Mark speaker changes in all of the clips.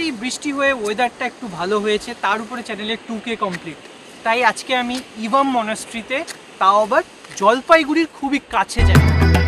Speaker 1: মোটামুটি বৃষ্টি হয়ে ওয়েদারটা একটু ভালো হয়েছে, তার উপরে চ্যানেলে 2K কমপ্লিট। তাই আজকে আমি ইভাম মনাস্ট্রিতে, তাও আবার জলপাইগুড়ির খুবই কাছে যাই।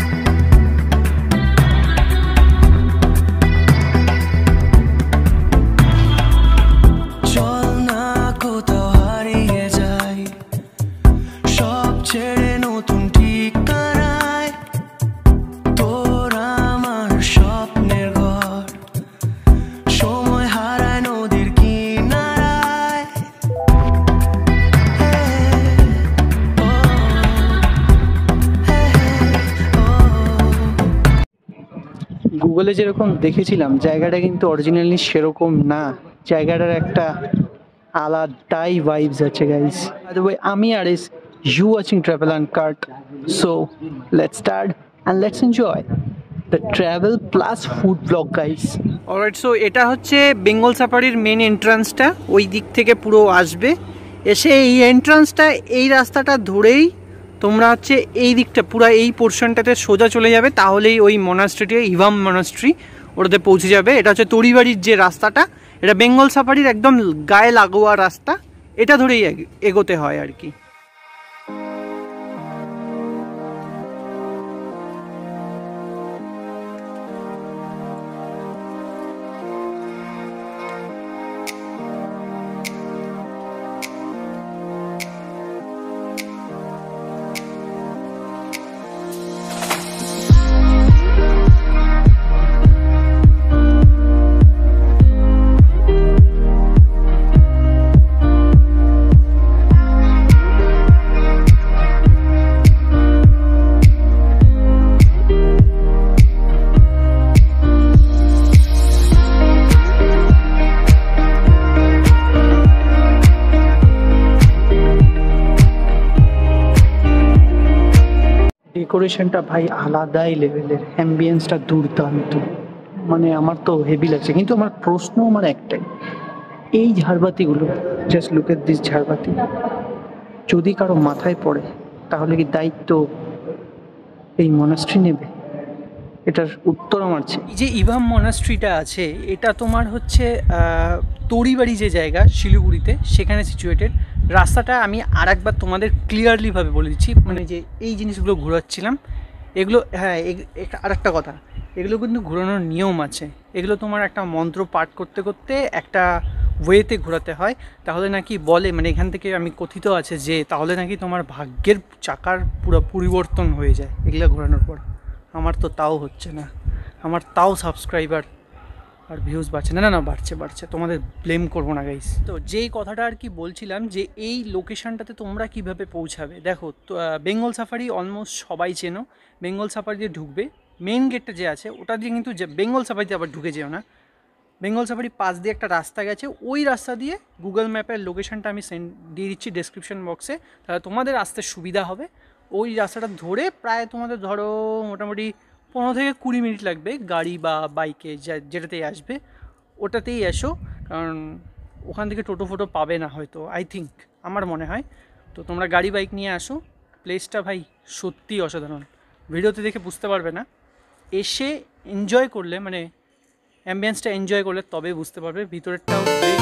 Speaker 1: গুগলে যেরকম দেখেছিলাম জায়গাটা কিন্তু অরিজিনালি সেরকম না, জায়গাটার একটা আলাদাই ভাইবস আছে গাইস। বাই দ্য ওয়ে, আমি are you watching Travel Uncut, so let's start and let's enjoy the travel plus food blog guys. Alright, so এটা হচ্ছে বেঙ্গল সাফারির মেন এন্ট্রান্সটা, ওই দিক থেকে পুরো আসবে, এসে এই এন্ট্রান্সটা এই রাস্তাটা ধরেই তোমরা হচ্ছে এই দিকটা পুরো এই পোর্শনটাতে সোজা চলে যাবে, তাহলেই ওই মনাস্ট্রিটি, ইভাম মনাস্ট্রি, ওটাতে পৌঁছে যাবে। এটা হচ্ছে তরিবাড়ির যে রাস্তাটা, এটা বেঙ্গল সাফারির একদম গায়ে লাগোয়া রাস্তা, এটা ধরেই এগোতে হয় আর কি। ডেকোরেশনটা ভাই আলাদাই লেভেলের, অ্যাম্বিয়েন্সটা দুর্দান্ত, মানে আমার তো হেভি লাগছে। কিন্তু আমার প্রশ্ন আমার একটাই, এই ঝাড়বাতিগুলো, জাস্ট লুক এট দিস ঝাড়বাতি, যদি কারো মাথায় পড়ে তাহলে কি দায়িত্ব এই মনাস্ট্রি নেবে? এটার উত্তর আমার চাই। এই যে ইভাম মনাস্ট্রিটা আছে, এটা তোমার হচ্ছে তরিবাড়ি যে জায়গা শিলিগুড়িতে, সেখানে সিচুয়েটেড। রাস্তাটা আমি আর একবার তোমাদের ক্লিয়ারলিভাবে বলে দিচ্ছি, মানে যে এই জিনিসগুলো ঘোরাচ্ছিলাম এগুলো, হ্যাঁ আর একটা কথা, এগুলো কিন্তু ঘোরানোর নিয়ম আছে। এগুলো তোমার একটা মন্ত্র পাঠ করতে করতে একটা ওয়েতে ঘোরাতে হয়, তাহলে নাকি বলে, মানে এখান থেকে আমি কথিত আছে যে তাহলে নাকি তোমার ভাগ্যের চাকার পুরো পরিবর্তন হয়ে যায় এগুলো ঘোরানোর পর। আমার তো তাও হচ্ছে না, আমার তাও সাবস্ক্রাইবার আর ভিউজ বাড়ছে না। না বাড়ছে, তোমাদের ব্লেম করবো না গাইস। তো যেই কথাটা আর কি বলছিলাম, যে এই লোকেশানটাতে তোমরা কিভাবে পৌঁছাবে। দেখো, বেঙ্গল সাফারি অলমোস্ট সবাই চেনো, বেঙ্গল সাফারি দিয়ে ঢুকবে, মেন গেটটা যে আছে ওটা দিয়ে, কিন্তু বেঙ্গল সাফারিতে আবার ঢুকে যেও না। বেঙ্গল সাফারি পাশ দিয়ে একটা রাস্তা গেছে, ওই রাস্তা দিয়ে গুগল ম্যাপের লোকেশানটা আমি দিয়ে দিচ্ছি ডেসক্রিপশন বক্সে, তাহলে তোমাদের আসতে সুবিধা হবে। ওই রাস্তাটা ধরে প্রায় তোমাদের ধরো মোটামুটি 15 থেকে 20 মিনিট লাগবে, গাড়ি বা বাইকে যেটাতেই আসবে ওটাতেই এসো, কারণ ওখান থেকে টোটো ফোটো পাবে না হয়তো, আই থিঙ্ক, আমার মনে হয়। তো তোমরা গাড়ি বাইক নিয়ে আসো। প্লেসটা ভাই সত্যিই অসাধারণ, ভিডিওতে দেখে বুঝতে পারবে না, এসে এনজয় করলে, মানে অ্যাম্বিয়েন্সটা এনজয় করলে তবে বুঝতে পারবে। ভিতরেরটাও বেশ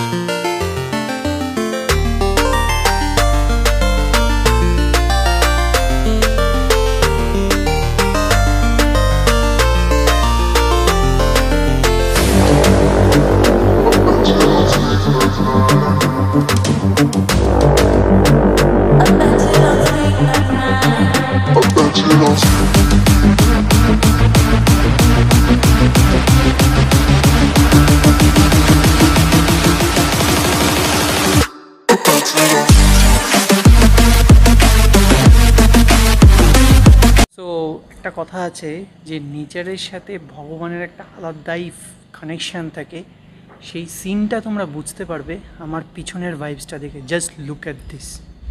Speaker 1: একটা কথা আছে যে নেচারের সাথে ভগবানের একটা আলাদাই কানেকশান থাকে, সেই সিনটা তোমরা বুঝতে পারবে আমার পিছনের ভাইবসটা দেখে। জাস্ট লুক অ্যাট দিস,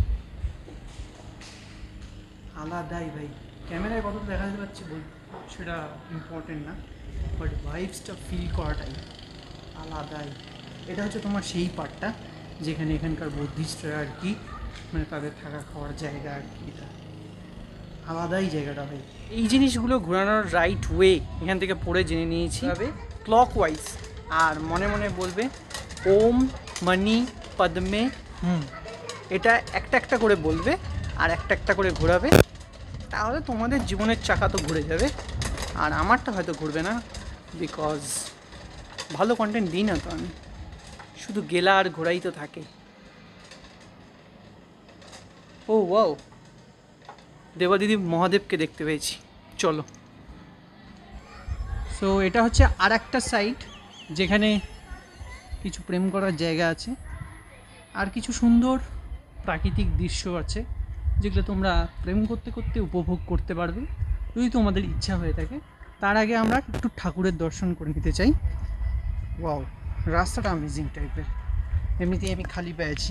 Speaker 1: আলাদাই ভাই। ক্যামেরায় কতটা দেখা যেতে পারছে সেটা ইম্পর্টেন্ট না, বাট ভাইবসটা ফিল করাটাই আলাদাই। এটা হচ্ছে তোমার সেই পার্টটা যেখানে এখানকার বুদ্ধিস্টরা আর কি, মানে তাদের থাকা খাওয়ার জায়গা আর কি, এটা আলাদাই জায়গাটা ভাই। এই জিনিসগুলো ঘোরানোর রাইট ওয়ে এখান থেকে পড়ে জেনে নিয়েছি। তবে ক্লকওয়াইজ আর মনে মনে বলবে ওম মণি পদ্মে হুম। এটা একটা একটা করে বলবে আর একটা একটা করে ঘোরাবে, তাহলে তোমাদের জীবনের চাকা তো ঘুরে যাবে। আর আমারটা হয়তো ঘুরবে না, বিকজ ভালো কন্টেন্ট দিই না তো আমি, শুধু গেলা আর ঘোরাই তো থাকে। ও ওয়াও, দেবাদিদি মহাদেবকে দেখতে পেয়েছি, চলো। সো এটা হচ্ছে আর একটা সাইড যেখানে কিছু প্রেম করার জায়গা আছে আর কিছু সুন্দর প্রাকৃতিক দৃশ্য আছে, যেগুলো তোমরা প্রেম করতে করতে উপভোগ করতে পারবে যদি তোমাদের ইচ্ছা হয়ে থাকে। তার আগে আমরা একটু ঠাকুরের দর্শন করে নিতে চাই। ওয়াও, রাস্তাটা অ্যামেজিং টাইপের, এমনিতেই আমি খালি পেয়েছি।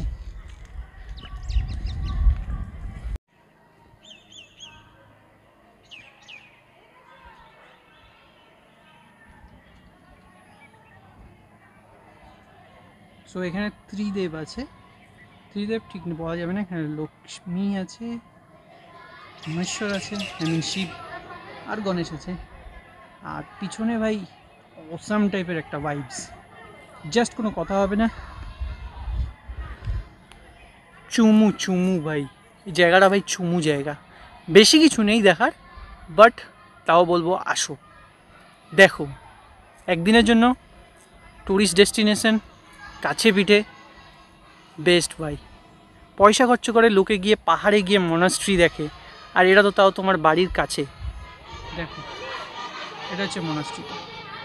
Speaker 1: সো এখানে ত্রিদেব আছে, ত্রিদেব ঠিক বলা যাবে না, এখানে লক্ষ্মী আছে, মহেশ্বর আছে, শিব আর গণেশ আছে। আর পিছনে ভাই অসাম টাইপের একটা ভাইবস, জাস্ট কোনো কথা হবে না, চুমু চুমু ভাই, এই জায়গাটা ভাই চুমু জায়গা। বেশি কিছু নেই দেখার, বাট তাও বলবো আসো, দেখো। একদিনের জন্য ট্যুরিস্ট ডেস্টিনেশন, কাছে পিঠে বেস্ট ভাই। পয়সা খরচ করে লোকে গিয়ে পাহাড়ে গিয়ে মনাস্ট্রি দেখে, আর এটা তো তাও তোমার বাড়ির কাছে। দেখো, এটা হচ্ছে মনাস্ট্রিটা।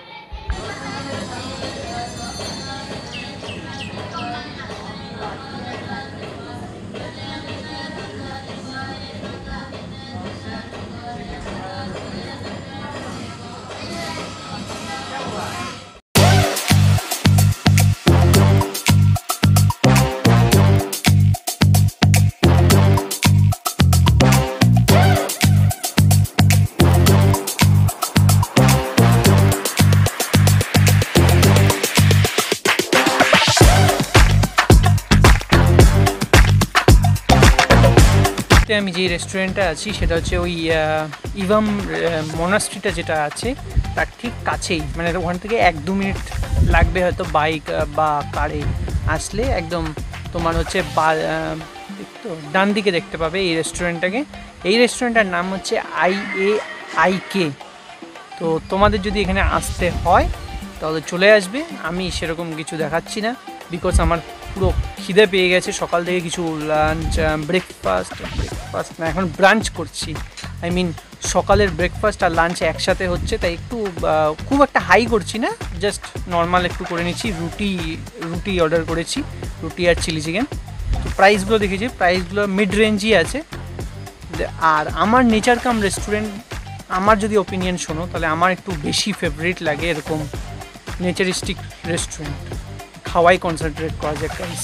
Speaker 1: আমি যে রেস্টুরেন্টে আছি সেটা হচ্ছে ওই ইভাম মনাস্ট্রিটা যেটা আছে তার ঠিক কাছেই, মানে ওখান থেকে 1-2 মিনিট লাগবে হয়তো বাইক বা কারে আসলে। একদম তোমার হচ্ছে তো ডান দিকে দেখতে পাবে এই রেস্টুরেন্টটাকে। এই রেস্টুরেন্টটার নাম হচ্ছে IAIK। তো তোমাদের যদি এখানে আসতে হয় তাহলে চলে আসবে। আমি সেরকম কিছু দেখাচ্ছি না, বিকজ আমার পুরো খিদে পেয়ে গেছে সকাল থেকে। কিছু লাঞ্চ ব্রেকফাস্ট না, এখন ব্রাঞ্চ করছি, আই মিন সকালের ব্রেকফাস্ট আর লাঞ্চ একসাথে হচ্ছে, তাই একটু খুব একটা হাই করছি না, জাস্ট নর্মাল একটু করে নিচ্ছি। রুটি অর্ডার করেছি, রুটি আর চিলি চিকেন। তো প্রাইসগুলো দেখেছি, প্রাইসগুলো মিড রেঞ্জই আছে। আর আমার নেচার কাম রেস্টুরেন্ট, আমার যদি ওপিনিয়ন শোনো তাহলে আমার একটু বেশি ফেভারিট লাগে এরকম নেচারিস্টিক রেস্টুরেন্ট, খাওয়াই কনসেন্ট্রেট করা যায় প্রাইস।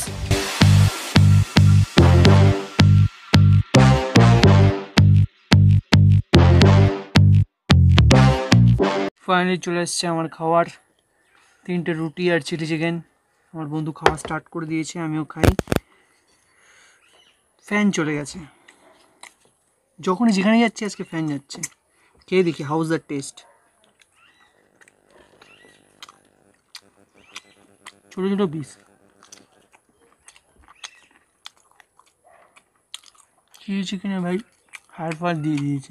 Speaker 1: ফাইনালি চলে এসছে আমার খাওয়ার, 3টে রুটি আর চিলি চিকেন। আমার বন্ধু খাওয়া স্টার্ট করে দিয়েছে, আমিও খাই। ফ্যান চলে গেছে, যখনই যেখানে যাচ্ছে আজকে ফ্যান যাচ্ছে। খেয়ে দেখি হাউজ দ্য টেস্ট। ছোটো ছোটো পিস, চিলি চিকেনে ভাই হাড় ফাড় দিয়ে দিয়েছে।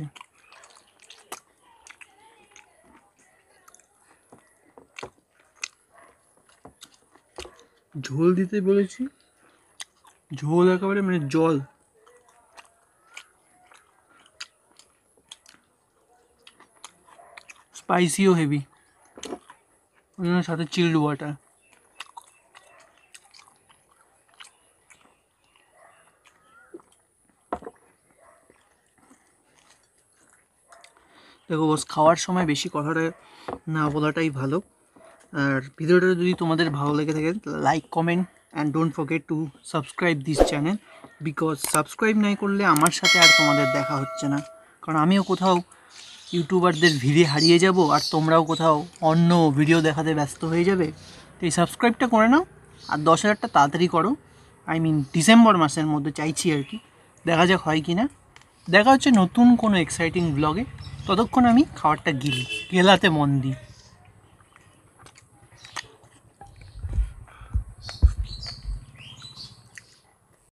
Speaker 1: ঝোল দিতে বলেছি, ঝোল একেবারে মানে জল। স্পাইসিও হেভি, ওই জন্য সাথে চিল্ড ওয়াটার। দেখো বস, খাওয়ার সময় বেশি কথাটা না বলাটাই ভালো। আর ভিডিওটা যদি তোমাদের ভালো লেগে থাকে like comment and don't forget to subscribe this channel, because subscribe নাই করলে আমার সাথে আর তোমাদের দেখা হচ্ছে না। কারণ আমিও কোথাও ইউটিউবারদের ভিড়ে হারিয়ে যাব, আর তোমরাও কোথাও অন্য ভিডিও দেখাতে ব্যস্ত হয়ে যাবে। তো এই সাবস্ক্রাইবটা করে নাও, আর 10,000টা তাড়াতাড়ি করো। আই মিন ডিসেম্বর মাসের মধ্যে চাইছি আর কি, দেখা যাক হয় কি না। দেখা হচ্ছে নতুন কোনো এক্সাইটিং ব্লগে। ততক্ষণ আমি খাবারটা গেলাতে মন দিই।